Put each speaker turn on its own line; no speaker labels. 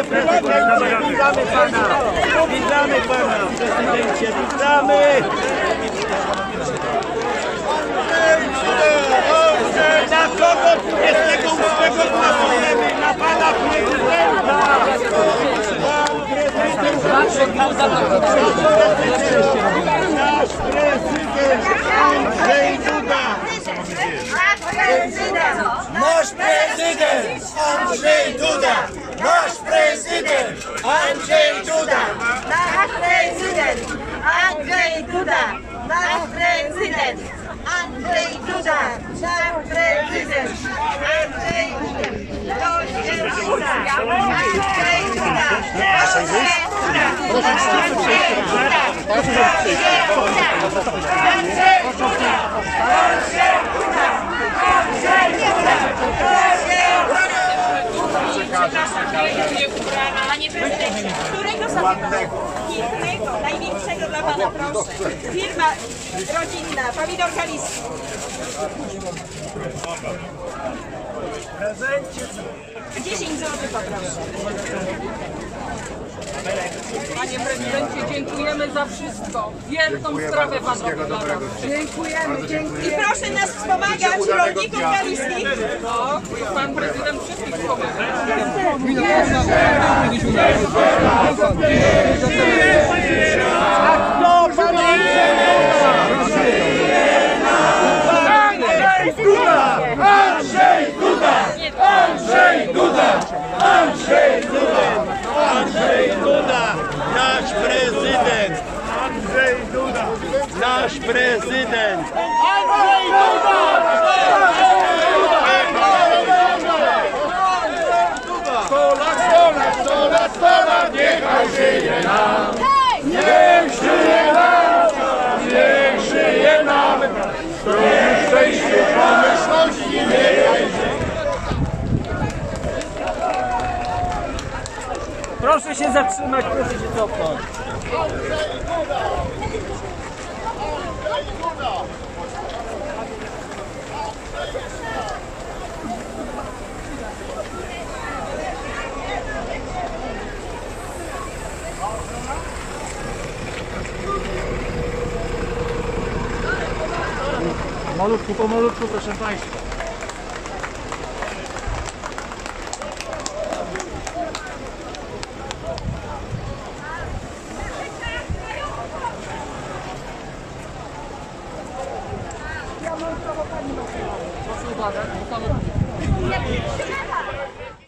Witamy pana! Witamy pana, prezydencie! Witamy! Na kogo 28 głosujemy? Na pana prezydenta! Nasz prezydent Andrzej Duda!
Nasz prezydent Andrzej Duda! Nasz prezydent Andrzej Duda!
Nasz prezydent Andrzej Duda! Nasz prezydent Andrzej Duda! Nasz prezydent Andrzej Duda! Andrzej Duda! Panie prezydencie, którego samochodu? Innego, największego dla pana, proszę. Firma rodzinna, Pomidor Kaliski.
Prezencie!
10 zł poproszę.
Panie prezydencie, dziękujemy za wszystko. Wielką sprawę pan robi dla nas. Dziękujemy, dziękujemy.
I proszę nas wspomagać, rolników kaliskich.
No, pan prezydent wszystkich wspomaga.
A kto pan Andrzej Duda! Andrzej Duda! Andrzej Duda! Andrzej Duda! Nasz prezydent! Andrzej Duda! Nasz prezydent! Andrzej Duda! Stola, niechaj żyje nam! Niech żyje nam! Niech żyje nam! Zdrowiu, szczęściu, pomyślności, niechaj żyje! Proszę się zatrzymać, proszę się cofnąć. Pomalutku, proszę państwa.
Proszę uwagę, bo